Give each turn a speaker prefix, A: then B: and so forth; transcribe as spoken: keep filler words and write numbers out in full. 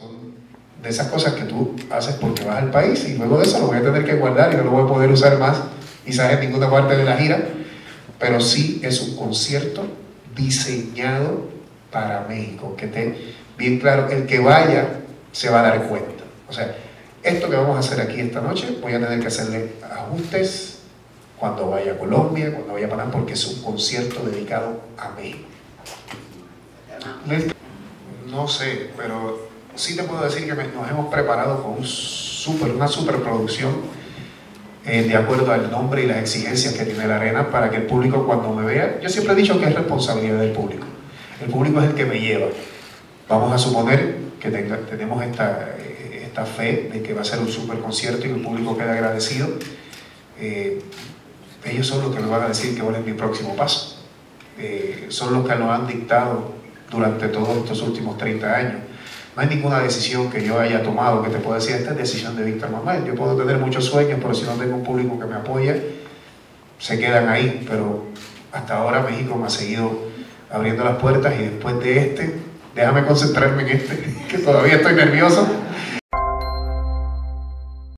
A: son de esas cosas que tú haces porque vas al país y luego de eso lo voy a tener que guardar y no lo voy a poder usar más quizás en ninguna parte de la gira, pero sí es un concierto diseñado para México, que esté bien claro, el que vaya se va a dar cuenta. O sea, esto que vamos a hacer aquí esta noche, voy a tener que hacerle ajustes cuando vaya a Colombia, cuando vaya a Panamá, porque es un concierto dedicado a México. No sé, pero sí te puedo decir que nos hemos preparado con un super, una superproducción eh, de acuerdo al nombre y las exigencias que tiene la arena, para que el público cuando me vea, yo siempre he dicho que es responsabilidad del público, el público es el que me lleva. Vamos a suponer que tenga, tenemos esta, esta fe de que va a ser un super concierto y el público queda agradecido. Eh, ellos son los que me van a decir que cuál es mi próximo paso. Eh, son los que lo han dictado durante todos estos últimos treinta años. No hay ninguna decisión que yo haya tomado que te pueda decir, esta es decisión de Víctor Manuel. Yo puedo tener muchos sueños, pero si no tengo un público que me apoya, se quedan ahí. Pero hasta ahora México me ha seguido abriendo las puertas, y después de este, déjame concentrarme en este, que todavía estoy nervioso.